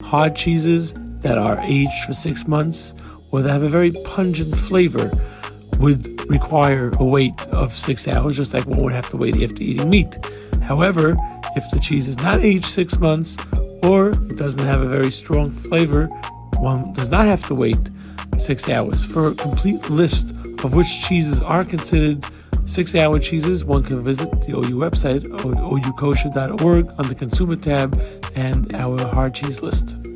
Hard cheeses that are aged for 6 months or that have a very pungent flavor would require a wait of 6 hours, just like one would have to wait after eating meat. However, if the cheese is not aged 6 months or it doesn't have a very strong flavor, one does not have to wait 6 hours. For a complete list of which cheeses are considered 6-hour cheeses, one can visit the OU website, oukosher.org, on the Consumer tab and our hard cheese list.